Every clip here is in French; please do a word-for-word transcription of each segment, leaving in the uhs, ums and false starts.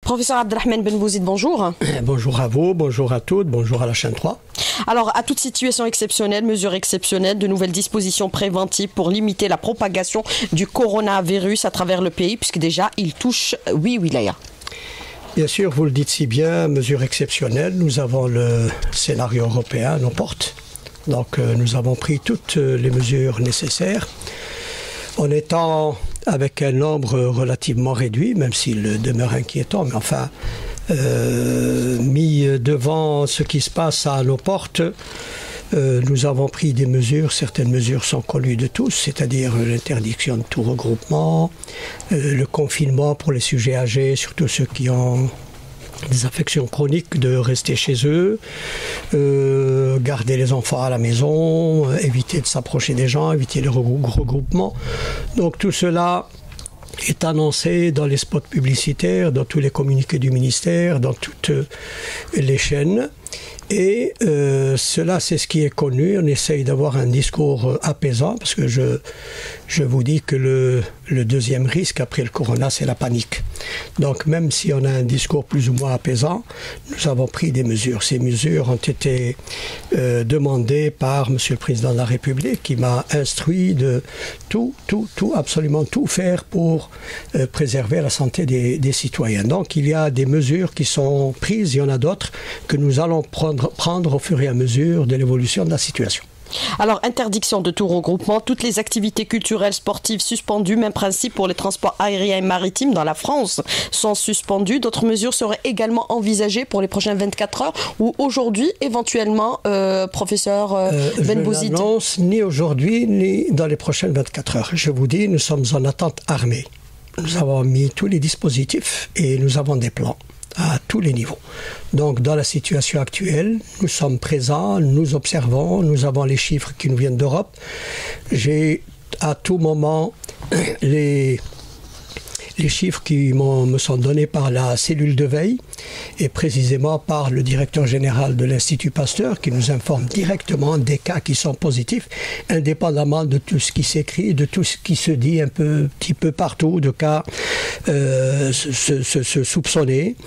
Professeur Abdelrahman Benbouzid, bonjour. Bonjour à vous, bonjour à toutes, bonjour à la chaîne trois. Alors, à toute situation exceptionnelle, mesures exceptionnelles, de nouvelles dispositions préventives pour limiter la propagation du coronavirus à travers le pays, puisque déjà, il touche huit wilayas. Bien sûr, vous le dites si bien, mesures exceptionnelles. Nous avons le scénario européen à nos portes. Donc, euh, nous avons pris toutes les mesures nécessaires. En étant avec un nombre relativement réduit, même s'il demeure inquiétant, mais enfin, euh, mis devant ce qui se passe à nos portes, euh, nous avons pris des mesures, certaines mesures sont connues de tous, c'est-à-dire l'interdiction de tout regroupement, euh, le confinement pour les sujets âgés, surtout ceux qui ont des affections chroniques, de rester chez eux, euh, garder les enfants à la maison, euh, éviter de s'approcher des gens, éviter les regroupements. Donc tout cela est annoncé dans les spots publicitaires, dans tous les communiqués du ministère, dans toutes les chaînes. Et euh, cela, c'est ce qui est connu. On essaye d'avoir un discours apaisant, parce que je, je vous dis que le, le deuxième risque après le corona, c'est la panique. Donc même si on a un discours plus ou moins apaisant, nous avons pris des mesures. Ces mesures ont été euh, demandées par Monsieur le Président de la République, qui m'a instruit de tout, tout, tout, absolument tout faire pour euh, préserver la santé des, des citoyens. Donc il y a des mesures qui sont prises, il y en a d'autres que nous allons prendre prendre au fur et à mesure de l'évolution de la situation. Alors, interdiction de tout regroupement, toutes les activités culturelles, sportives suspendues, même principe pour les transports aériens et maritimes dans la France sont suspendus. D'autres mesures seraient également envisagées pour les prochaines vingt-quatre heures ou aujourd'hui, éventuellement, euh, professeur euh, euh, Benbouzid. Je n'annonce ni aujourd'hui ni dans les prochaines vingt-quatre heures. Je vous dis, nous sommes en attente armée. Nous avons mis tous les dispositifs et nous avons des plans à tous les niveaux. Donc, dans la situation actuelle, nous sommes présents, nous observons, nous avons les chiffres qui nous viennent d'Europe. J'ai à tout moment les, les chiffres qui me sont donnés par la cellule de veille et précisément par le directeur général de l'Institut Pasteur qui nous informe directement des cas qui sont positifs, indépendamment de tout ce qui s'écrit, de tout ce qui se dit un peu, petit peu partout, de cas euh, se, se, se soupçonnés.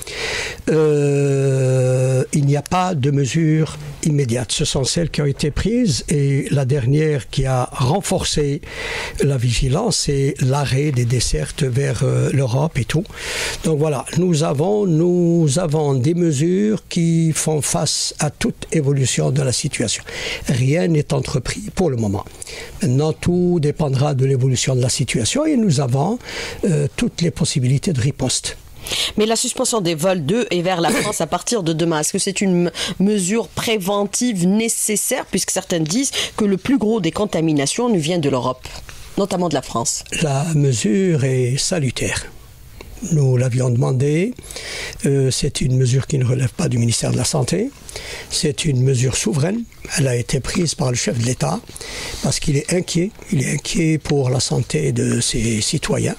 Euh, il n'y a pas de mesures immédiates. Ce sont celles qui ont été prises et la dernière qui a renforcé la vigilance, c'est l'arrêt des dessertes vers euh, l'Europe et tout. Donc voilà, nous avons, nous avons des mesures qui font face à toute évolution de la situation. Rien n'est entrepris pour le moment. Maintenant, tout dépendra de l'évolution de la situation et nous avons euh, toutes les possibilités de riposte. Mais la suspension des vols de et vers la France à partir de demain, est-ce que c'est une mesure préventive nécessaire, puisque certains disent que le plus gros des contaminations nous vient de l'Europe, notamment de la France? La mesure est salutaire. Nous l'avions demandé. Euh, c'est une mesure qui ne relève pas du ministère de la Santé. C'est une mesure souveraine. Elle a été prise par le chef de l'État parce qu'il est inquiet. Il est inquiet pour la santé de ses citoyens.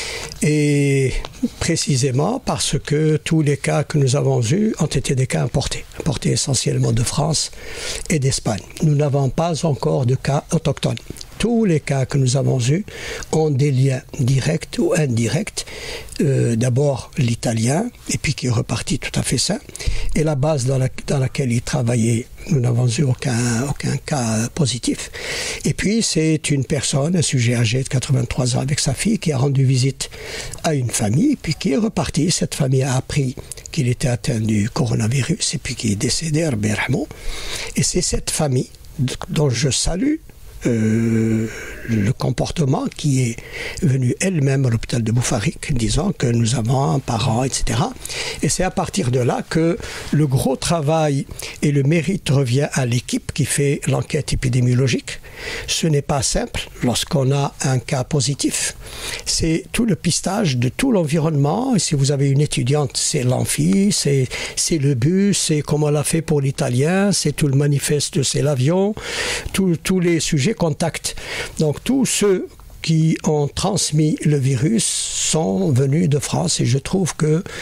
Et précisément parce que tous les cas que nous avons eus ont été des cas importés. Importés essentiellement de France et d'Espagne. Nous n'avons pas encore de cas autochtones. Tous les cas que nous avons eus ont des liens directs ou indirects. Euh, d'abord l'italien, et puis qui est reparti tout à fait sain. Et la base dans, la, dans laquelle il travaillait, nous n'avons eu aucun, aucun cas positif. Et puis c'est une personne, un sujet âgé de quatre-vingt-trois ans avec sa fille, qui a rendu visite à une famille, puis qui est reparti. Cette famille a appris qu'il était atteint du coronavirus, et puis qui est décédé, Rabbi Yarhamou. Et c'est cette famille dont je salue Euh, le comportement qui est venu elle-même à l'hôpital de Boufarik, disant que nous avons un parent, et cetera. Et c'est à partir de là que le gros travail et le mérite revient à l'équipe qui fait l'enquête épidémiologique. Ce n'est pas simple lorsqu'on a un cas positif. C'est tout le pistage de tout l'environnement. Et si vous avez une étudiante, c'est l'amphi, c'est, c'est le bus, c'est comme on l'a fait pour l'italien, c'est tout le manifeste, c'est l'avion, tous les sujets contact. Donc tous ceux qui ont transmis le virus sont venus de France et je trouve que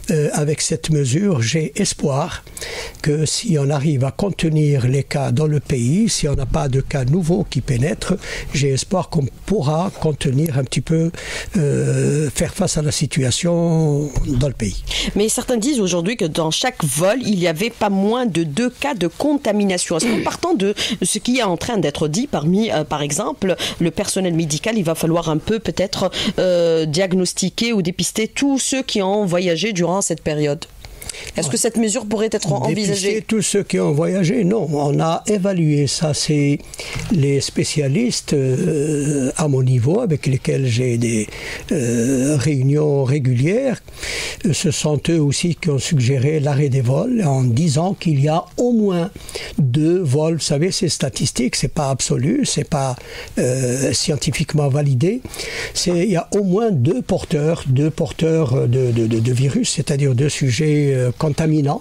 euh, avec cette mesure, j'ai espoir que si on arrive à contenir les cas dans le pays, si on n'a pas de cas nouveaux qui pénètrent, j'ai espoir qu'on pourra contenir un petit peu, euh, faire face à la situation dans le pays. Mais certains disent aujourd'hui que dans chaque vol, il y avait pas moins de deux cas de contamination. Est-ce qu'en partant de ce qui est en train d'être dit parmi, euh, par exemple, le personnel médical, il va falloir un peu peut-être euh, diagnostiquer ou dépister tous ceux qui ont voyagé durant cette période? Est-ce que cette mesure pourrait être envisagée? Dépister tous ceux qui ont voyagé, non. On a évalué ça. C'est les spécialistes euh, à mon niveau, avec lesquels j'ai des euh, réunions régulières. Ce sont eux aussi qui ont suggéré l'arrêt des vols en disant qu'il y a au moins deux vols. Vous savez, c'est statistique, c'est pas absolu, c'est pas euh, scientifiquement validé. C'est, il y a au moins deux porteurs, deux porteurs de, de, de, de virus, c'est-à-dire deux sujets euh, contaminants.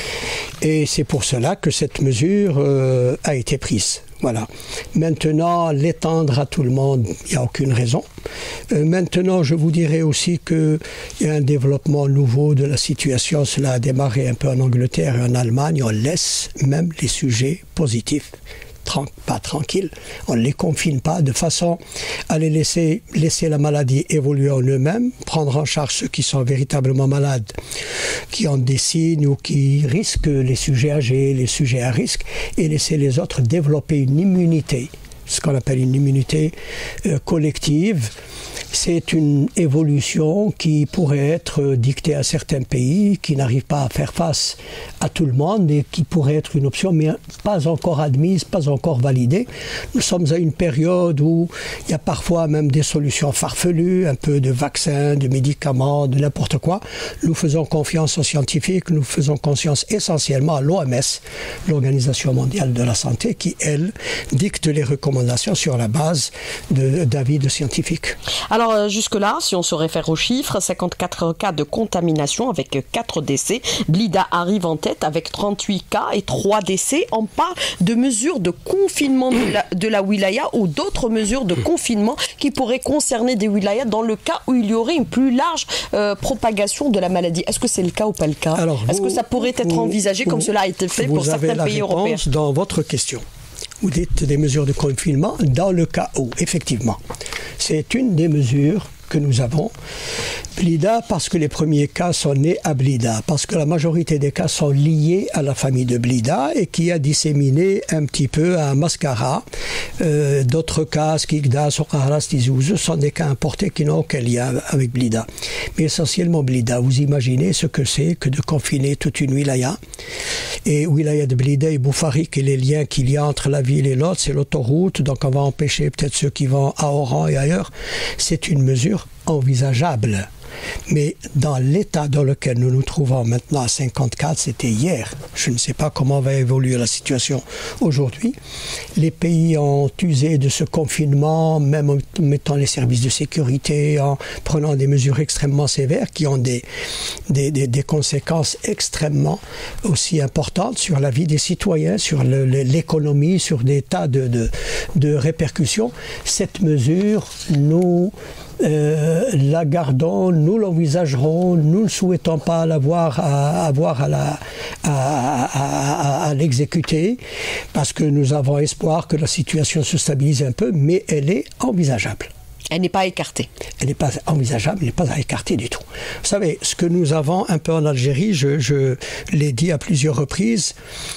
Et c'est pour cela que cette mesure euh, a été prise. Voilà. Maintenant, l'étendre à tout le monde, il n'y a aucune raison. Euh, maintenant, je vous dirais aussi qu'il y a un développement nouveau de la situation. Cela a démarré un peu en Angleterre et en Allemagne. On laisse même les sujets positifs pas tranquilles, on ne les confine pas de façon à les laisser, laisser la maladie évoluer en eux-mêmes, prendre en charge ceux qui sont véritablement malades, qui ont des signes ou qui risquent, les sujets âgés, les sujets à risque, et laisser les autres développer une immunité, ce qu'on appelle une immunité euh, collective. C'est une évolution qui pourrait être dictée à certains pays qui n'arrivent pas à faire face à tout le monde et qui pourrait être une option, mais pas encore admise, pas encore validée. Nous sommes à une période où il y a parfois même des solutions farfelues, un peu de vaccins, de médicaments, de n'importe quoi. Nous faisons confiance aux scientifiques, nous faisons confiance essentiellement à l'O M S, l'Organisation mondiale de la santé, qui, elle, dicte les recommandations sur la base de, d'avis de scientifiques. Alors jusque-là, si on se réfère aux chiffres, cinquante-quatre cas de contamination avec quatre décès. Blida arrive en tête avec trente-huit cas et trois décès. On parle de mesures de confinement de la, de la wilaya ou d'autres mesures de confinement qui pourraient concerner des wilayas dans le cas où il y aurait une plus large euh, propagation de la maladie. Est-ce que c'est le cas ou pas le cas? Alors, Est-ce vous, que ça pourrait être vous, envisagé vous, comme cela a été fait pour certains pays européens? Vous avez la réponse dans votre question. Vous dites des mesures de confinement dans le cas où, effectivement. C'est une des mesures que nous avons. Blida, parce que les premiers cas sont nés à Blida, parce que la majorité des cas sont liés à la famille de Blida et qui a disséminé un petit peu à Mascara. Euh, d'autres cas, Skikda, Sokhara, Tizouz, sont des cas importés qui n'ont aucun lien avec Blida. Mais essentiellement Blida, vous imaginez ce que c'est que de confiner toute une wilaya. Et wilaya de Blida et Boufarik et les liens qu'il y a entre la ville et l'autre, c'est l'autoroute, donc on va empêcher peut-être ceux qui vont à Oran et ailleurs. C'est une mesure envisageable. Mais dans l'état dans lequel nous nous trouvons maintenant à cinquante-quatre, c'était hier. Je ne sais pas comment va évoluer la situation aujourd'hui. Les pays ont usé de ce confinement, même en mettant les services de sécurité, en prenant des mesures extrêmement sévères qui ont des, des, des, des conséquences extrêmement aussi importantes sur la vie des citoyens, sur le, l'économie, sur des tas de, de, de répercussions. Cette mesure, nous... Euh, la gardons, nous l'envisagerons, nous ne souhaitons pas l'avoir à, avoir à, la, à, à, à, à l'exécuter parce que nous avons espoir que la situation se stabilise un peu, mais elle est envisageable. Elle n'est pas écartée. Elle n'est pas envisageable, elle n'est pas à écarter du tout. Vous savez, ce que nous avons un peu en Algérie, je, je l'ai dit à plusieurs reprises,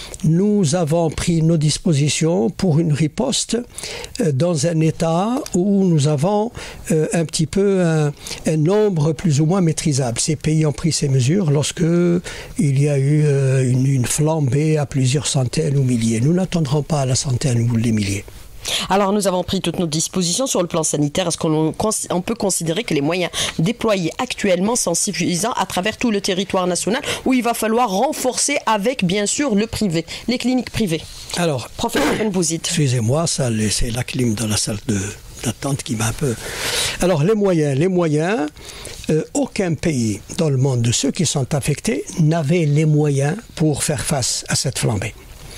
nous avons pris nos dispositions pour une riposte euh, dans un état où nous avons euh, un petit peu un, un nombre plus ou moins maîtrisable. Ces pays ont pris ces mesures lorsque il y a eu euh, une, une flambée à plusieurs centaines ou milliers. Nous n'attendrons pas à la centaine ou les milliers. Alors nous avons pris toutes nos dispositions sur le plan sanitaire. Est-ce qu'on on peut considérer que les moyens déployés actuellement sont suffisants à travers tout le territoire national où il va falloir renforcer avec bien sûr le privé, les cliniques privées? Alors, professeur Benbouzid. Excusez-moi, ça, c'est la clim dans la salle de d'attente qui m'a un peu... Alors les moyens, les moyens, euh, aucun pays dans le monde de ceux qui sont affectés n'avait les moyens pour faire face à cette flambée.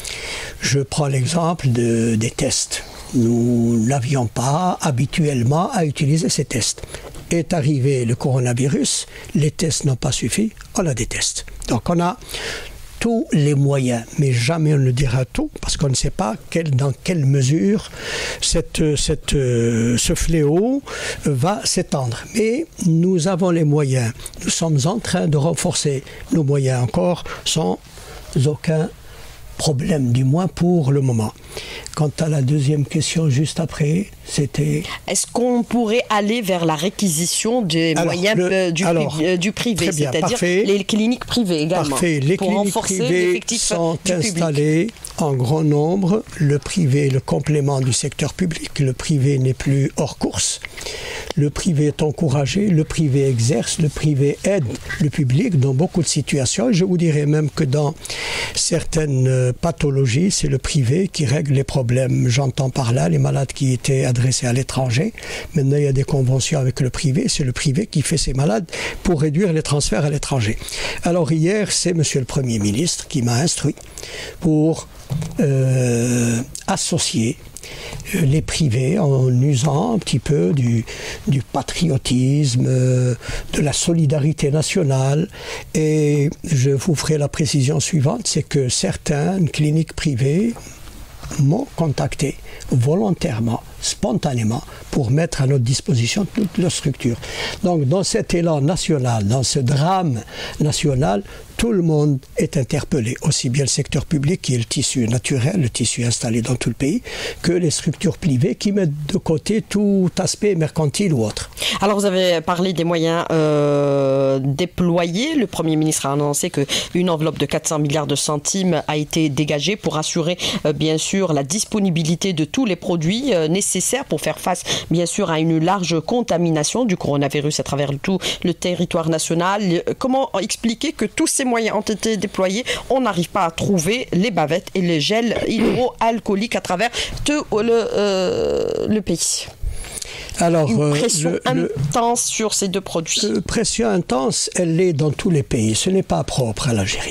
Je prends l'exemple de, des tests. Nous n'avions pas habituellement à utiliser ces tests. est arrivé le coronavirus, les tests n'ont pas suffi, on a des tests. Donc on a tous les moyens, mais jamais on ne dira tout, parce qu'on ne sait pas quel, dans quelle mesure cette, cette, euh, ce fléau va s'étendre. Mais nous avons les moyens. Nous sommes en train de renforcer nos moyens encore, sans aucun problème, du moins pour le moment. Quant à la deuxième question juste après, c'était... Est-ce qu'on pourrait aller vers la réquisition des alors, moyens le, du, alors, euh, du privé, c'est-à-dire les cliniques privées également, parfait. Les pour cliniques renforcer l'effectif sont du installées public. En grand nombre. Le privé, le complément du secteur public. Le privé n'est plus hors course. Le privé est encouragé, le privé exerce, le privé aide le public dans beaucoup de situations. Je vous dirais même que dans certaines pathologies, c'est le privé qui règle les problèmes. J'entends par là les malades qui étaient adressés à l'étranger. Maintenant, il y a des conventions avec le privé. C'est le privé qui fait ces malades pour réduire les transferts à l'étranger. Alors hier, c'est Monsieur le Premier ministre qui m'a instruit pour euh, associer les privés en usant un petit peu du, du patriotisme, de la solidarité nationale. Et je vous ferai la précision suivante, c'est que certaines cliniques privées m'ont contacté volontairement, spontanément, pour mettre à notre disposition toute leur structure. Donc dans cet élan national, dans ce drame national, tout le monde est interpellé, aussi bien le secteur public qui est le tissu naturel, le tissu installé dans tout le pays, que les structures privées qui mettent de côté tout aspect mercantile ou autre. Alors vous avez parlé des moyens euh, déployés. Le Premier ministre a annoncé qu'une enveloppe de quatre cents milliards de centimes a été dégagée pour assurer euh, bien sûr la disponibilité de tous les produits euh, nécessaires pour faire face bien sûr à une large contamination du coronavirus à travers tout le territoire national. Comment expliquer que tous ces moyens ont été déployés, on n'arrive pas à trouver les bavettes et les gels hydroalcooliques à travers tout le, euh, le pays? Alors, une pression le, intense le, sur ces deux produits. Une pression intense, elle l'est dans tous les pays. Ce n'est pas propre à l'Algérie.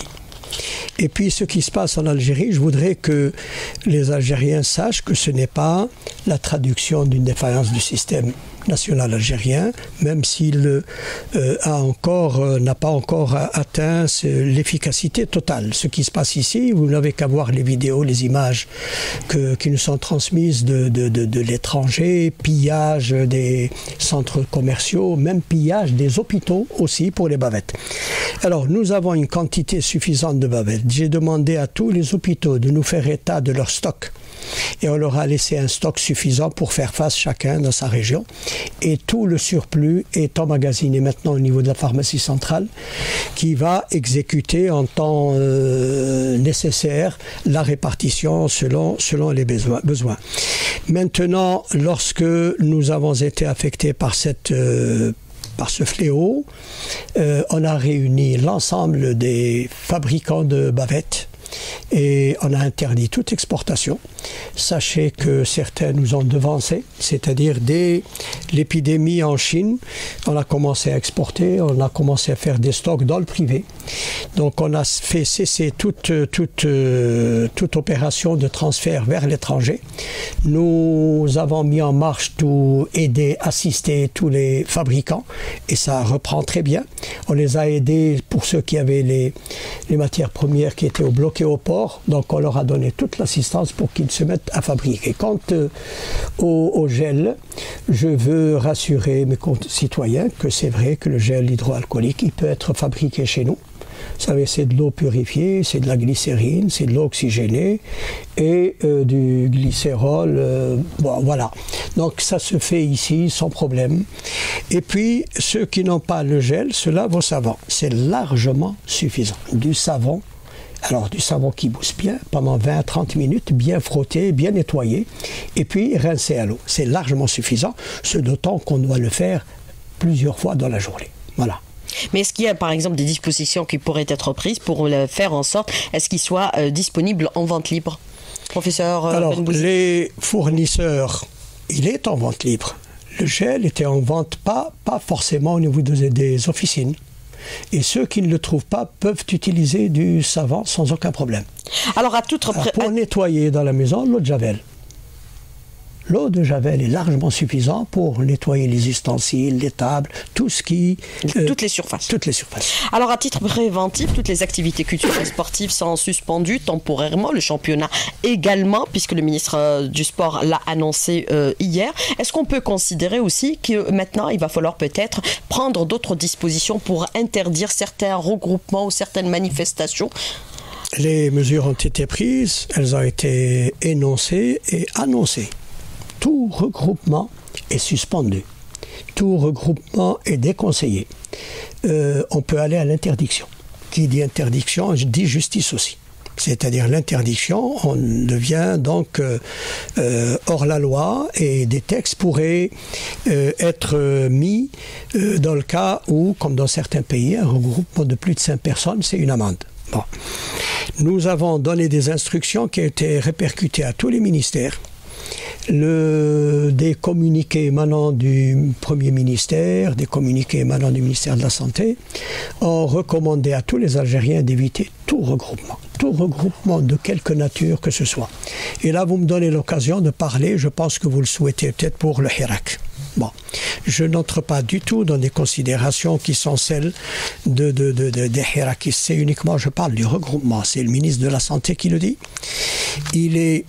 Et puis, ce qui se passe en Algérie, je voudrais que les Algériens sachent que ce n'est pas la traduction d'une défaillance du système national algérien, même s'il euh, a encore, euh, n'a pas encore atteint l'efficacité totale. Ce qui se passe ici, vous n'avez qu'à voir les vidéos, les images que, qui nous sont transmises de, de, de, de l'étranger, pillage des centres commerciaux, même pillage des hôpitaux aussi pour les bavettes. Alors, nous avons une quantité suffisante de bavettes. J'ai demandé à tous les hôpitaux de nous faire état de leur stock. Et on leur a laissé un stock suffisant pour faire face chacun dans sa région. Et tout le surplus est emmagasiné maintenant au niveau de la pharmacie centrale qui va exécuter en temps euh, nécessaire la répartition selon, selon les besoins, besoins. Maintenant, lorsque nous avons été affectés par cette euh, par ce fléau, euh, on a réuni l'ensemble des fabricants de bavettes et on a interdit toute exportation. Sachez que certains nous ont devancés, c'est-à-dire dès l'épidémie en Chine, on a commencé à exporter, on a commencé à faire des stocks dans le privé. Donc on a fait cesser toute, toute, toute opération de transfert vers l'étranger. Nous avons mis en marche tout, aider, assister tous les fabricants et ça reprend très bien. On les a aidés pour ceux qui avaient les, les matières premières qui étaient bloquées au port, donc on leur a donné toute l'assistance pour qu'ils se mettent à fabriquer. Quant euh, au, au gel, je veux rassurer mes concitoyens que c'est vrai que le gel hydroalcoolique, il peut être fabriqué chez nous. Vous savez, c'est de l'eau purifiée, c'est de la glycérine, c'est de l'eau oxygénée et euh, du glycérol. Euh, bon, voilà. Donc ça se fait ici sans problème. Et puis, ceux qui n'ont pas le gel, ceux-là vos savons. C'est largement suffisant. Du savon. Alors, du savon qui mousse bien pendant vingt à trente minutes, bien frotté, bien nettoyé, et puis rincé à l'eau. C'est largement suffisant, ce d'autant qu'on doit le faire plusieurs fois dans la journée. Voilà. Mais est-ce qu'il y a par exemple des dispositions qui pourraient être prises pour le faire en sorte, est-ce qu'il soit euh, disponible en vente libre, professeur euh, Alors, les fournisseurs, il est en vente libre. Le gel était en vente pas, pas forcément au niveau des, des officines. Et ceux qui ne le trouvent pas peuvent utiliser du savon sans aucun problème. Alors, à toute Alors, pour nettoyer dans la maison, l'eau de Javel. L'eau de Javel est largement suffisante pour nettoyer les ustensiles, les tables, tout ce qui... Euh, toutes les surfaces. Toutes les surfaces. Alors, à titre préventif, toutes les activités culturelles et sportives sont suspendues temporairement, le championnat également, puisque le ministre euh, du Sport l'a annoncé euh, hier. Est-ce qu'on peut considérer aussi que maintenant, il va falloir peut-être prendre d'autres dispositions pour interdire certains regroupements ou certaines manifestations ? Les mesures ont été prises, elles ont été énoncées et annoncées. Tout regroupement est suspendu. Tout regroupement est déconseillé. Euh, on peut aller à l'interdiction. Qui dit interdiction, dit justice aussi. C'est-à-dire l'interdiction, on devient donc euh, euh, hors la loi et des textes pourraient euh, être mis euh, dans le cas où, comme dans certains pays, un regroupement de plus de cinq personnes, c'est une amende. Bon. Nous avons donné des instructions qui ont été répercutées à tous les ministères. Le, des communiqués émanant du Premier ministère, des communiqués émanant du ministère de la Santé, ont recommandé à tous les Algériens d'éviter tout regroupement, tout regroupement de quelque nature que ce soit. Et là, vous me donnez l'occasion de parler, je pense que vous le souhaitez peut-être pour le Hirak. Bon, je n'entre pas du tout dans des considérations qui sont celles de, de, de, de, des Hirakistes. C'est uniquement, je parle du regroupement. C'est le ministre de la Santé qui le dit. Il est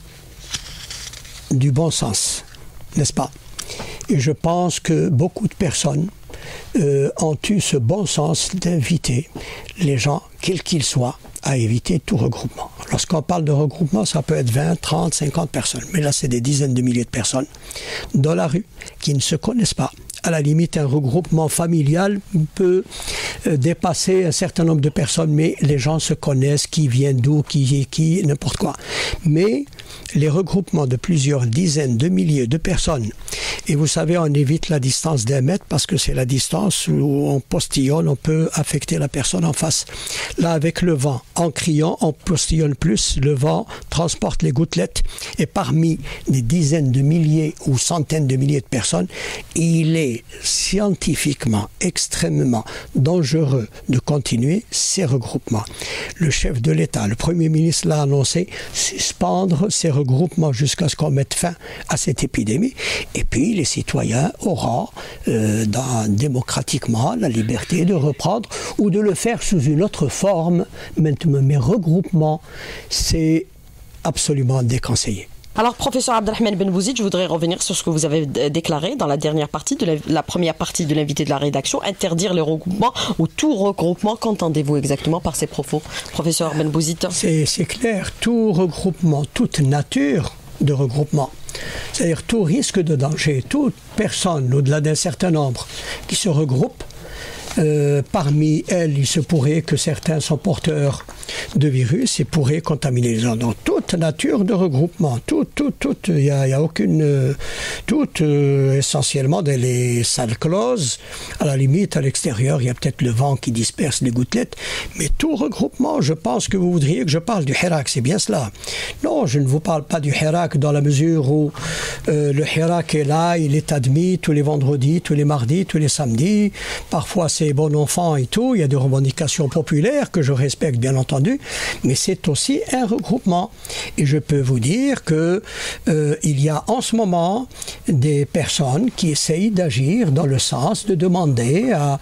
du bon sens, n'est-ce pas? Et je pense que beaucoup de personnes euh, ont eu ce bon sens d'inviter les gens, quels qu'ils soient, à éviter tout regroupement. Lorsqu'on parle de regroupement, ça peut être vingt, trente, cinquante personnes. Mais là, c'est des dizaines de milliers de personnes dans la rue qui ne se connaissent pas. À la limite, un regroupement familial peut euh, dépasser un certain nombre de personnes, mais les gens se connaissent, qui viennent d'où, qui, qui, n'importe quoi. Mais les regroupements de plusieurs dizaines de milliers de personnes, et vous savez, on évite la distance d'un mètre parce que c'est la distance où on postillonne, on peut affecter la personne en face. Là, avec le vent, en criant, on postillonne plus, le vent transporte les gouttelettes, et parmi des dizaines de milliers ou centaines de milliers de personnes, il est scientifiquement extrêmement dangereux de continuer ces regroupements. Le chef de l'État, le Premier ministre l'a annoncé, suspendre ces regroupements jusqu'à ce qu'on mette fin à cette épidémie. Et puis les citoyens auront euh, dans, démocratiquement la liberté de reprendre ou de le faire sous une autre forme. Maintenant, mais regroupement, c'est absolument déconseillé. Alors, professeur Abdelrahman Benbouzid, je voudrais revenir sur ce que vous avez déclaré dans la dernière partie, de la, la première partie de l'invité de la rédaction, interdire les regroupements ou tout regroupement. Qu'entendez-vous exactement par ces propos, professeur Benbouzid? C'est, c'est clair, tout regroupement, toute nature de regroupement, c'est-à-dire tout risque de danger, toute personne au-delà d'un certain nombre qui se regroupe, Euh, parmi elles, il se pourrait que certains sont porteurs de virus et pourraient contaminer les gens. Donc, toute nature de regroupement, tout, tout, tout, il n'y a, a aucune... Euh, tout, euh, essentiellement, dans les salles closes, à la limite, à l'extérieur, il y a peut-être le vent qui disperse les gouttelettes, mais tout regroupement, je pense que vous voudriez que je parle du Hirak, c'est bien cela. Non, je ne vous parle pas du Hirak dans la mesure où euh, le Hirak est là, il est admis tous les vendredis, tous les mardis, tous les samedis, parfois c'est bon enfant et tout, il y a des revendications populaires que je respecte bien entendu, mais c'est aussi un regroupement. Et je peux vous dire que euh, il y a en ce moment des personnes qui essayent d'agir dans le sens de demander à,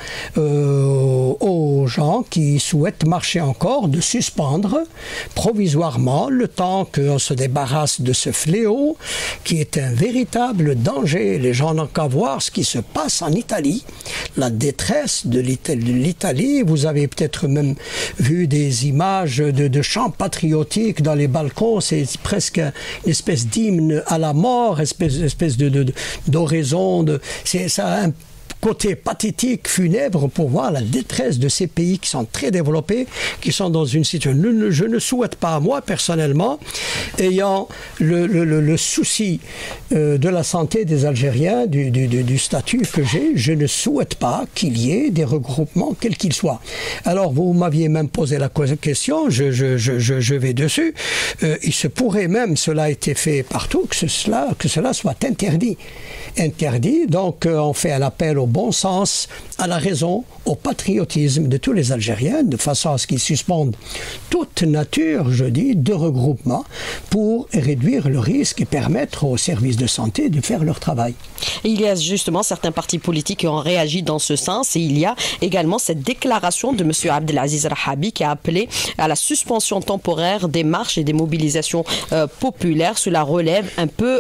euh, aux gens qui souhaitent marcher encore de suspendre provisoirement le temps qu'on se débarrasse de ce fléau qui est un véritable danger. Les gens n'ont qu'à voir ce qui se passe en Italie, la détresse de l'Italie. Vous avez peut-être même vu des images de, de chants patriotiques dans les balcons. C'est presque une espèce d'hymne à la mort, espèce, espèce de, de, de, d'oraison. De, c'est, ça a un côté pathétique, funèbre, pour voir la détresse de ces pays qui sont très développés, qui sont dans une situation... Je ne souhaite pas, moi, personnellement, ayant le, le, le souci euh, de la santé des Algériens, du, du, du statut que j'ai, je ne souhaite pas qu'il y ait des regroupements, quels qu'ils soient. Alors, vous m'aviez même posé la question, je, je, je, je vais dessus. Euh, il se pourrait même, cela a été fait partout, que cela, que cela soit interdit. Interdit, donc euh, on fait un appel au bon sens à la raison, au patriotisme de tous les Algériens, de façon à ce qu'ils suspendent toute nature, je dis, de regroupement pour réduire le risque et permettre aux services de santé de faire leur travail. Et il y a justement certains partis politiques qui ont réagi dans ce sens, et il y a également cette déclaration de M. Abdelaziz Rahabi qui a appelé à la suspension temporaire des marches et des mobilisations euh, populaires. Cela relève un peu,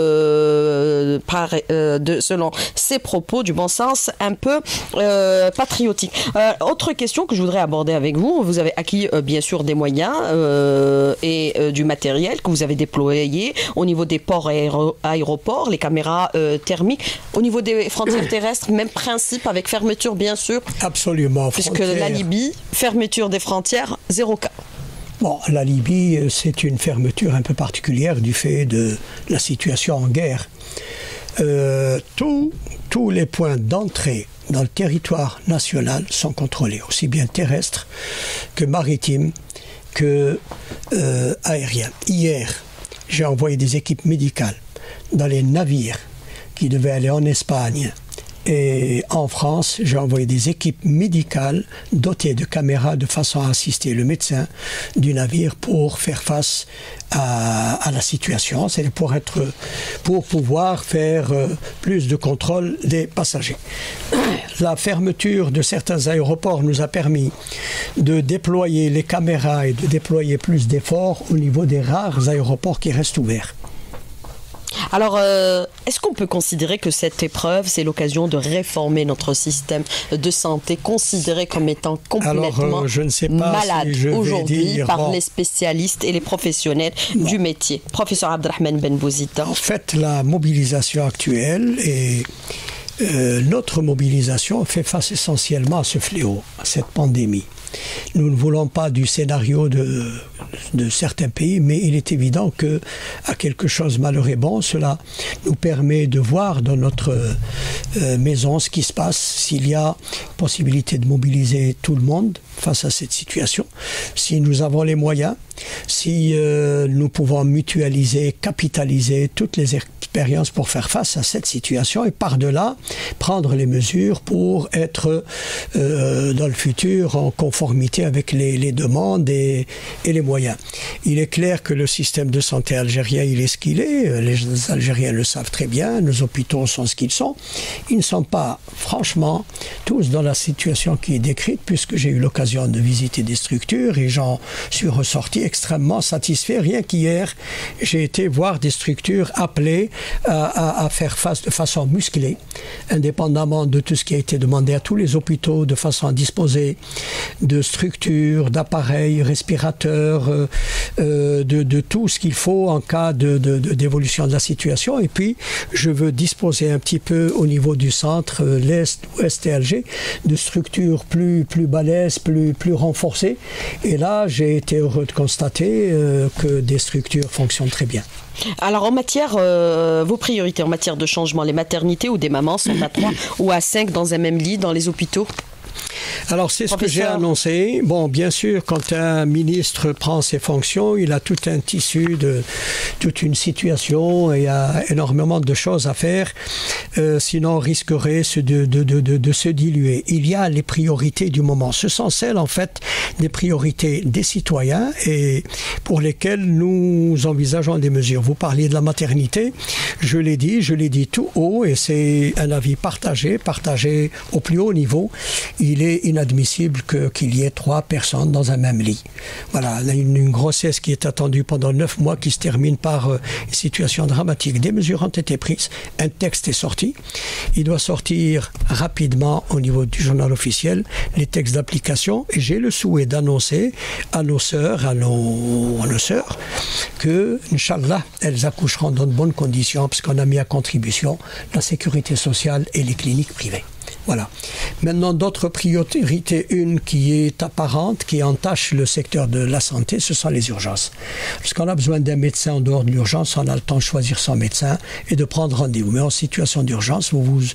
euh, par, euh, de, selon ses propos, du bon sens, un peu euh, patriotique. Euh, autre question que je voudrais aborder avec vous, vous avez acquis euh, bien sûr des moyens euh, et euh, du matériel que vous avez déployé au niveau des ports et aéro- aéroports, les caméras euh, thermiques, au niveau des frontières terrestres, même principe avec fermeture bien sûr. Absolument. Puisque frontière. la Libye, fermeture des frontières, zéro cas. Bon, la Libye, c'est une fermeture un peu particulière du fait de la situation en guerre. Euh, tous, tous les points d'entrée dans le territoire national sont contrôlés, aussi bien terrestres que maritimes, que euh, aériens. Hier, j'ai envoyé des équipes médicales dans les navires qui devaient aller en Espagne. Et en France, j'ai envoyé des équipes médicales dotées de caméras de façon à assister le médecin du navire pour faire face à, à la situation, c'est pour être, pour pouvoir faire euh, plus de contrôle des passagers. La fermeture de certains aéroports nous a permis de déployer les caméras et de déployer plus d'efforts au niveau des rares aéroports qui restent ouverts. Alors, euh, est-ce qu'on peut considérer que cette épreuve, c'est l'occasion de réformer notre système de santé, considéré comme étant complètement Alors, euh, je ne sais pas malade si je vais aujourd'hui dire, par bon, les spécialistes et les professionnels bon. du métier? Professeur Abdelrahman Ben Bouzida. En fait, la mobilisation actuelle et euh, notre mobilisation fait face essentiellement à ce fléau, à cette pandémie. Nous ne voulons pas du scénario de, de certains pays, mais il est évident que à quelque chose malheur et bon, cela nous permet de voir dans notre euh, maison ce qui se passe, s'il y a possibilité de mobiliser tout le monde face à cette situation, si nous avons les moyens, si euh, nous pouvons mutualiser, capitaliser toutes les expériences pour faire face à cette situation et par-delà prendre les mesures pour être euh, dans le futur en conformité avec les, les demandes et, et les moyens. Il est clair que le système de santé algérien, il est ce qu'il est, les Algériens le savent très bien, nos hôpitaux sont ce qu'ils sont. Ils ne sont pas, franchement, tous dans la situation qui est décrite, puisque j'ai eu l'occasion de visiter des structures et j'en suis ressorti extrêmement satisfait. Rien qu'hier, j'ai été voir des structures appelées à, à, à faire face de façon musclée, indépendamment de tout ce qui a été demandé à tous les hôpitaux, de façon à disposer de structures, d'appareils, respirateurs, euh, euh, de, de tout ce qu'il faut en cas de, de, de, d'évolution de la situation. Et puis, je veux disposer un petit peu au niveau du centre, euh, l'Est, Ouest et Alger, de structures plus, plus balèzes, plus, plus renforcées. Et là, j'ai été heureux de constater euh, que des structures fonctionnent très bien. Alors en matière, euh, vos priorités en matière de changement, les maternités où des mamans sont à trois ou à cinq dans un même lit dans les hôpitaux? Alors c'est ce que j'ai annoncé. Bon, bien sûr, quand un ministre prend ses fonctions, il a tout un tissu de toute une situation et il y a énormément de choses à faire. Euh, sinon, on risquerait de, de, de, de, de se diluer. Il y a les priorités du moment. Ce sont celles, en fait, des priorités des citoyens et pour lesquelles nous envisageons des mesures. Vous parliez de la maternité. Je l'ai dit, je l'ai dit tout haut et c'est un avis partagé, partagé au plus haut niveau. Il est inadmissible que, qu'il y ait trois personnes dans un même lit. Voilà, une, une grossesse qui est attendue pendant neuf mois qui se termine par euh, une situation dramatique. Des mesures ont été prises, un texte est sorti. Il doit sortir rapidement au niveau du journal officiel, les textes d'application, et j'ai le souhait d'annoncer à nos sœurs, à nos, à nos sœurs, que, Inch'Allah, elles accoucheront dans de bonnes conditions, parce qu'on a mis à contribution la sécurité sociale et les cliniques privées. Voilà. Maintenant, d'autres priorités, une qui est apparente, qui entache le secteur de la santé, ce sont les urgences. Lorsqu'on a besoin d'un médecin en dehors de l'urgence, on a le temps de choisir son médecin et de prendre rendez-vous. Mais en situation d'urgence, vous vous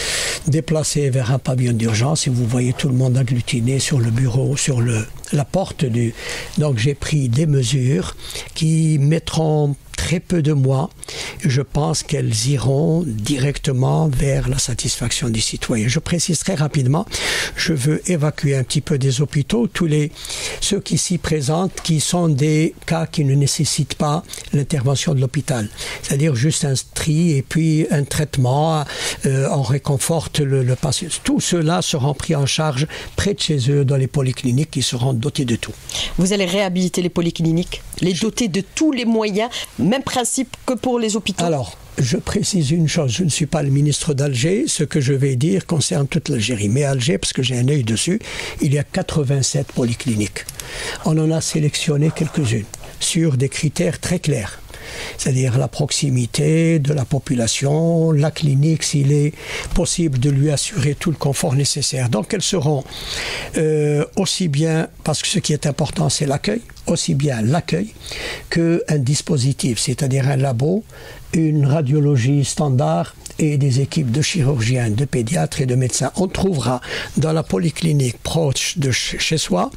déplacez vers un pavillon d'urgence et vous voyez tout le monde agglutiné sur le bureau, sur le, la porte du... Donc j'ai pris des mesures qui mettront très peu de mois, je pense qu'elles iront directement vers la satisfaction des citoyens. Je précise très rapidement, je veux évacuer un petit peu des hôpitaux tous les, ceux qui s'y présentent, qui sont des cas qui ne nécessitent pas l'intervention de l'hôpital. C'est-à-dire juste un tri et puis un traitement, euh, on réconforte le, le patient. Tout cela seront pris en charge près de chez eux dans les polycliniques qui seront dotées de tout. Vous allez réhabiliter les polycliniques, les doter de tous les moyens, même principe que pour les hôpitaux? Alors, je précise une chose, je ne suis pas le ministre d'Alger, ce que je vais dire concerne toute l'Algérie. Mais Alger, parce que j'ai un œil dessus, il y a quatre-vingt-sept polycliniques. On en a sélectionné quelques-unes sur des critères très clairs. C'est-à-dire la proximité de la population, la clinique, s'il est possible de lui assurer tout le confort nécessaire. Donc elles seront euh, aussi bien, parce que ce qui est important c'est l'accueil, aussi bien l'accueil qu'un dispositif, c'est-à-dire un labo, une radiologie standard et des équipes de chirurgiens, de pédiatres et de médecins. On trouvera dans la polyclinique proche de chez soi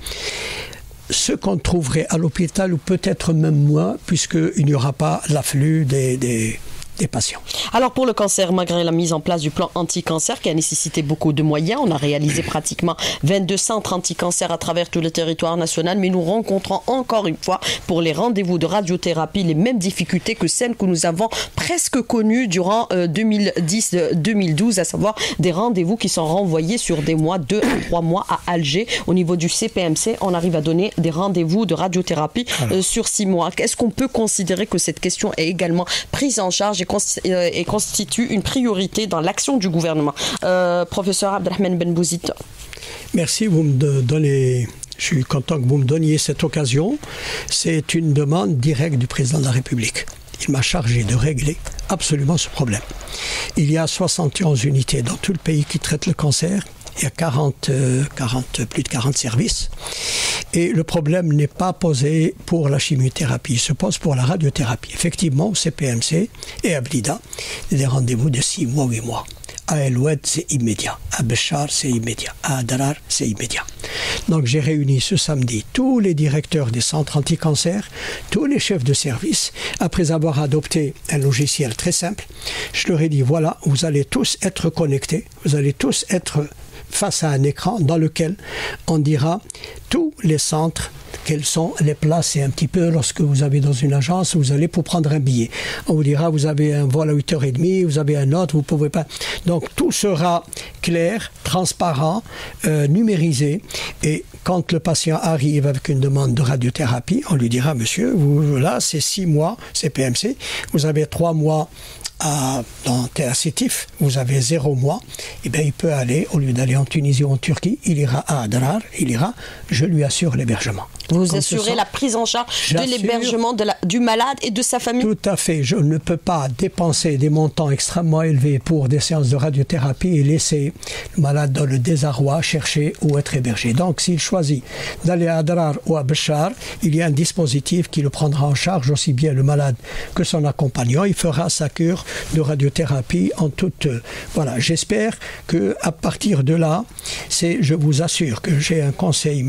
ce qu'on trouverait à l'hôpital, ou peut-être même moins, puisqu'il n'y aura pas l'afflux des, des, des patients. Alors pour le cancer, malgré la mise en place du plan anti-cancer qui a nécessité beaucoup de moyens, on a réalisé pratiquement vingt-deux centres anti-cancer à travers tout le territoire national, mais nous rencontrons encore une fois pour les rendez-vous de radiothérapie les mêmes difficultés que celles que nous avons presque connues durant euh, deux mille dix deux mille douze, à savoir des rendez-vous qui sont renvoyés sur des mois, deux à trois mois à Alger. Au niveau du C P M C, on arrive à donner des rendez-vous de radiothérapie euh, sur six mois. Est-ce qu'on peut considérer que cette question est également prise en charge et et constitue une priorité dans l'action du gouvernement? euh, Professeur Abdelrahman Benbouzid. Merci, vous me donnez, je suis content que vous me donniez cette occasion. C'est une demande directe du président de la République. Il m'a chargé de régler absolument ce problème. Il y a soixante et onze unités dans tout le pays qui traitent le cancer. Il y a quarante, quarante, plus de quarante services. Et le problème n'est pas posé pour la chimiothérapie, il se pose pour la radiothérapie. Effectivement, au C P M C et à Blida, il y a des rendez-vous de six mois, huit mois. À El Oued, c'est immédiat. À Béchar, c'est immédiat. À Darar, c'est immédiat. Donc j'ai réuni ce samedi tous les directeurs des centres anti-cancer, tous les chefs de service, après avoir adopté un logiciel très simple. Je leur ai dit, voilà, vous allez tous être connectés, vous allez tous être face à un écran dans lequel on dira tous les centres, quelles sont les places. C'est un petit peu lorsque vous avez dans une agence, vous allez pour prendre un billet. On vous dira, vous avez un vol à huit heures trente, vous avez un autre, vous ne pouvez pas. Donc tout sera clair, transparent, euh, numérisé. Et quand le patient arrive avec une demande de radiothérapie, on lui dira, monsieur, vous, là c'est six mois, C P M C, vous avez trois mois à, dans terre sétif, vous avez zéro mois, et bien il peut aller, au lieu d'aller en Tunisie ou en Turquie, il ira à Adrar, il ira, je lui assure l'hébergement. Vous Comme assurez la prise en charge de l'hébergement de la, du malade et de sa famille? Tout à fait. Je ne peux pas dépenser des montants extrêmement élevés pour des séances de radiothérapie et laisser le malade dans le désarroi chercher où être hébergé. Donc s'il choisit d'aller à Adrar ou à Béchar, il y a un dispositif qui le prendra en charge, aussi bien le malade que son accompagnant. Il fera sa cure de radiothérapie en toute... Euh, voilà, j'espère qu'à partir de là, c'est, je vous assure que j'ai un conseil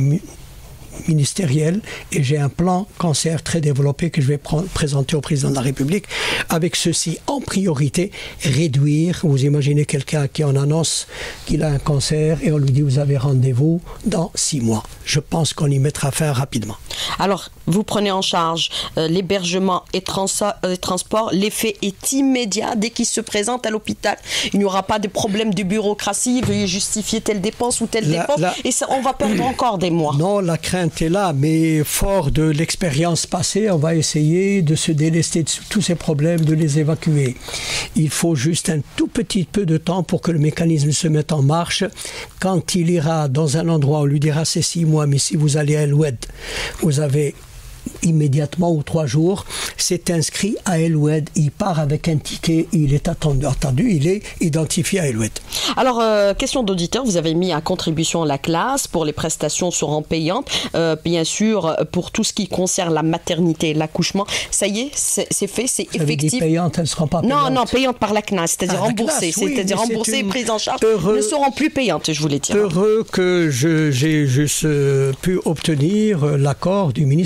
ministériel et j'ai un plan cancer très développé que je vais pr- présenter au président de la République. Avec ceci, en priorité, réduire. Vous imaginez quelqu'un qui en annonce qu'il a un cancer et on lui dit vous avez rendez-vous dans six mois. Je pense qu'on y mettra fin rapidement. Alors, vous prenez en charge euh, l'hébergement et trans- euh, transport. L'effet est immédiat dès qu'il se présente à l'hôpital. Il n'y aura pas de problème de bureaucratie. Veuillez justifier telle dépense ou telle la, dépense. La... Et ça, on va perdre encore des mois. Non, la crainte est là, mais fort de l'expérience passée, on va essayer de se délester de tous ces problèmes, de les évacuer. Il faut juste un tout petit peu de temps pour que le mécanisme se mette en marche. Quand il ira dans un endroit, on lui dira c'est six mois, mais si vous allez à El Oued, vous avez immédiatement ou trois jours, c'est inscrit à El Oued, il part avec un ticket, il est attendu, attendu il est identifié à El Oued. Alors, euh, question d'auditeur, vous avez mis à contribution la classe, pour les prestations seront payantes, euh, bien sûr, pour tout ce qui concerne la maternité et l'accouchement, ça y est, c'est, c'est fait, c'est ça effectif. Dit payantes, elles ne seront pas payantes. Non, non, payantes par la C N A S, c'est-à-dire ah, remboursées, oui, c'est-à-dire remboursées et prises en charge, heureux, ne seront plus payantes, je voulais dire. Heureux que je, j'ai juste pu obtenir l'accord du ministre de la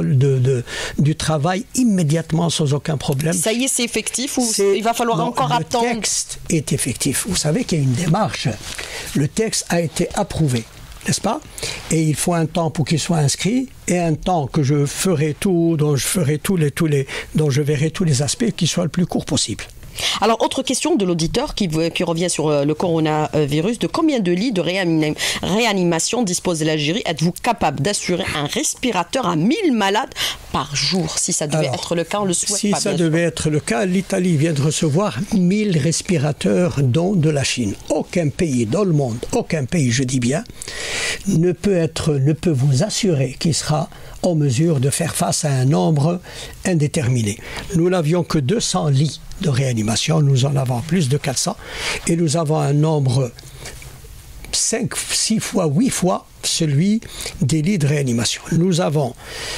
de, de, du travail immédiatement sans aucun problème. Ça y est, c'est effectif ou il va falloir non, encore le attendre? Le texte est effectif. Vous savez qu'il y a une démarche. Le texte a été approuvé, n'est-ce pas? Et il faut un temps pour qu'il soit inscrit et un temps que je ferai tout, dont je ferai tous les, tous les, dont je verrai tous les aspects qui soient le plus court possible. Alors, autre question de l'auditeur qui, qui revient sur le coronavirus. De combien de lits de réanim- réanimation dispose l'Algérie? Êtes-vous capable d'assurer un respirateur à mille malades par jour? Si ça devait Alors, être le cas, on le souhaite si pas. Si ça devait être le cas, l'Italie vient de recevoir mille respirateurs, dont de la Chine. Aucun pays dans le monde, aucun pays, je dis bien, ne peut, être, ne peut vous assurer qu'il sera en mesure de faire face à un nombre indéterminé. Nous n'avions que deux cents lits de réanimation, nous en avons plus de quatre cents, et nous avons un nombre cinq, six fois, huit fois celui des lits de réanimation. Nous avons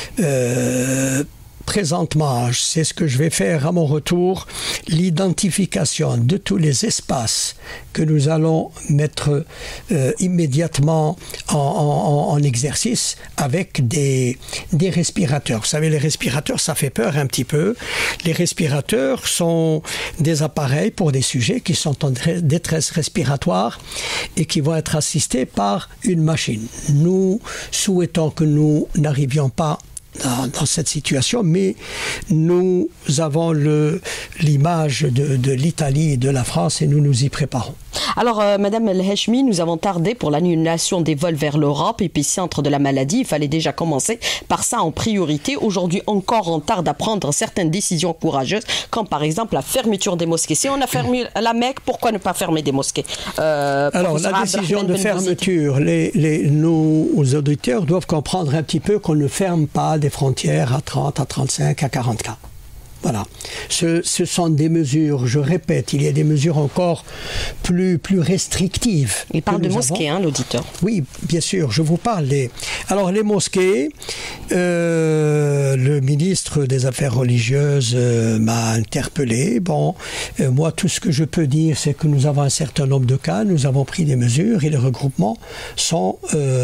euh, présentement, c'est ce que je vais faire à mon retour, l'identification de tous les espaces que nous allons mettre euh, immédiatement en, en, en exercice avec des, des respirateurs. Vous savez, les respirateurs, ça fait peur un petit peu. Les respirateurs sont des appareils pour des sujets qui sont en détresse respiratoire et qui vont être assistés par une machine. Nous souhaitons que nous n'arrivions pas Dans, dans cette situation, mais nous avons le, l'image de, de l'Italie et de la France et nous nous y préparons. Alors, euh, Madame El Heshmi, nous avons tardé pour l'annulation des vols vers l'Europe, épicentre de la maladie. Il fallait déjà commencer par ça en priorité. Aujourd'hui encore, on tarde à prendre certaines décisions courageuses, comme par exemple la fermeture des mosquées. Si on a fermé la Mecque, pourquoi ne pas fermer des mosquées? euh, Alors, la décision de fermeture, les, les, nos auditeurs doivent comprendre un petit peu qu'on ne ferme pas des frontières à trente, à trente-cinq, à quarante cas. Voilà. Ce, ce sont des mesures, je répète, il y a des mesures encore plus, plus restrictives. Il parle de mosquées, hein, l'auditeur. Oui, bien sûr, je vous parle des... Alors, les mosquées, euh, le ministre des Affaires religieuses euh, m'a interpellé. Bon, euh, moi, tout ce que je peux dire, c'est que nous avons un certain nombre de cas, nous avons pris des mesures et les regroupements sont,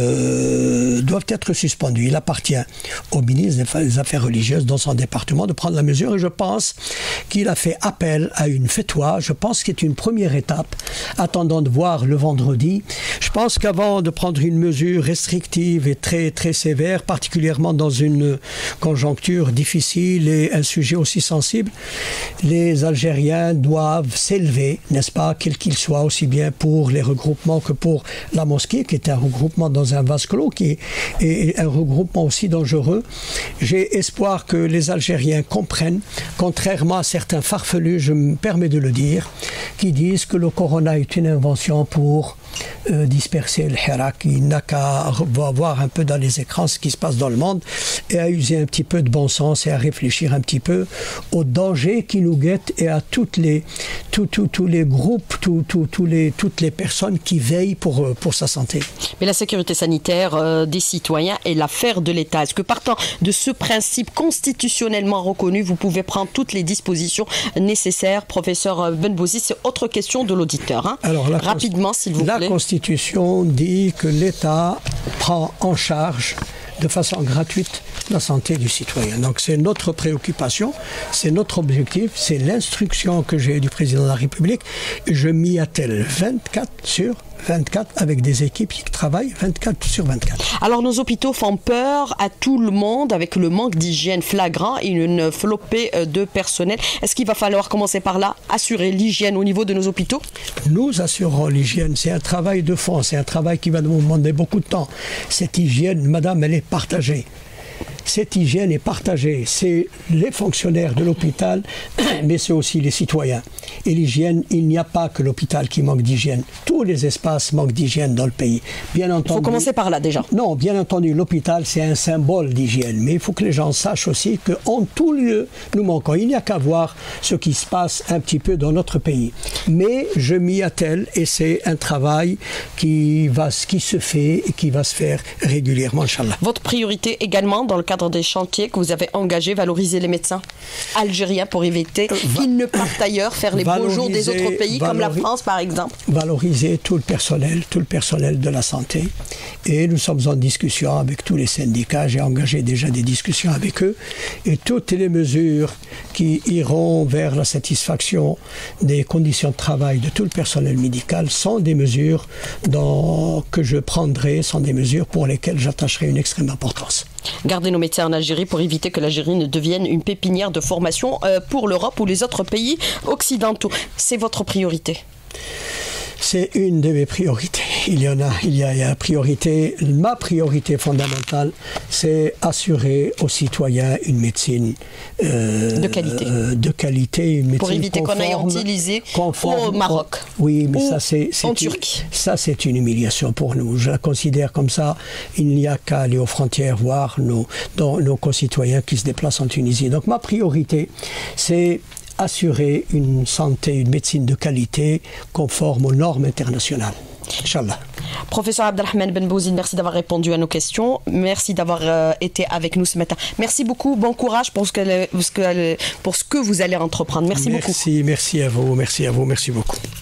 euh, doivent être suspendus. Il appartient au ministre des Affaires religieuses dans son département de prendre la mesure et je Je pense qu'il a fait appel à une fatwa. Je pense que c'est une première étape, attendant de voir le vendredi. Je pense qu'avant de prendre une mesure restrictive et très, très sévère, particulièrement dans une conjoncture difficile et un sujet aussi sensible, les Algériens doivent s'élever, n'est-ce pas, quel qu'il soit, aussi bien pour les regroupements que pour la mosquée, qui est un regroupement dans un vase clos, qui est un regroupement aussi dangereux. J'ai espoir que les Algériens comprennent, contrairement à certains farfelus, je me permets de le dire, qui disent que le corona est une invention pour euh, disperser le hirak. Il n'a qu'à voir un peu dans les écrans ce qui se passe dans le monde et à user un petit peu de bon sens et à réfléchir un petit peu aux dangers qui nous guettent et à toutes les, tous tout, tout les groupes, tout, tout, tout les, toutes les personnes qui veillent pour, pour sa santé. Mais la sécurité sanitaire euh, des citoyens est l'affaire de l'État. Est-ce que partant de ce principe constitutionnellement reconnu, vous pouvez prendre toutes les dispositions nécessaires? Professeur Benbouzi, c'est autre question de l'auditeur. Hein. Alors, la Rapidement, s'il vous la plaît. La Constitution dit que l'État prend en charge de façon gratuite la santé du citoyen. Donc c'est notre préoccupation, c'est notre objectif, c'est l'instruction que j'ai du président de la République. Je m'y attelle vingt-quatre sur vingt-quatre avec des équipes qui travaillent vingt-quatre sur vingt-quatre. Alors nos hôpitaux font peur à tout le monde avec le manque d'hygiène flagrant et une flopée de personnel. Est-ce qu'il va falloir commencer par là, assurer l'hygiène au niveau de nos hôpitaux? Nous assurons l'hygiène. C'est un travail de fond, c'est un travail qui va nous demander beaucoup de temps. Cette hygiène, madame, elle est partagée. Cette hygiène est partagée. C'est les fonctionnaires de l'hôpital, mais c'est aussi les citoyens. Et l'hygiène, il n'y a pas que l'hôpital qui manque d'hygiène. Tous les espaces manquent d'hygiène dans le pays. Bien entendu, il faut commencer par là déjà. Non, bien entendu, l'hôpital, c'est un symbole d'hygiène. Mais il faut que les gens sachent aussi qu'en tout lieu, nous manquons. Il n'y a qu'à voir ce qui se passe un petit peu dans notre pays. Mais je m'y attelle et c'est un travail qui, va, qui se fait et qui va se faire régulièrement, Inch'Allah. Votre priorité également dans le cadre cadre des chantiers que vous avez engagés, valoriser les médecins algériens pour éviter qu'ils ne partent ailleurs faire les beaux jours des autres pays, comme la France par exemple. Valoriser tout le personnel, tout le personnel de la santé. Et nous sommes en discussion avec tous les syndicats. J'ai engagé déjà des discussions avec eux. Et toutes les mesures qui iront vers la satisfaction des conditions de travail de tout le personnel médical sont des mesures dont, que je prendrai, sont des mesures pour lesquelles j'attacherai une extrême importance. Garder nos médecins en Algérie pour éviter que l'Algérie ne devienne une pépinière de formation euh, pour l'Europe ou les autres pays occidentaux. C'est votre priorité? C'est une de mes priorités. Il y en a, il y a, il y a priorité. Ma priorité fondamentale, c'est assurer aux citoyens une médecine euh, de qualité. Euh, de qualité, une médecine pour éviter qu'on aille utiliser au Maroc. Oui, mais ou ça c'est, c'est en une, Turquie. Ça c'est une humiliation pour nous. Je la considère comme ça. Il n'y a qu'à aller aux frontières voir nos, nos, nos concitoyens qui se déplacent en Tunisie. Donc ma priorité, c'est assurer une santé, une médecine de qualité conforme aux normes internationales. Inch'Allah. Professeur Abdelrahman Ben Bouzid, merci d'avoir répondu à nos questions. Merci d'avoir euh, été avec nous ce matin. Merci beaucoup. Bon courage pour ce que, pour ce que, pour ce que vous allez entreprendre. Merci, merci beaucoup. Merci, merci à vous. Merci à vous. Merci beaucoup.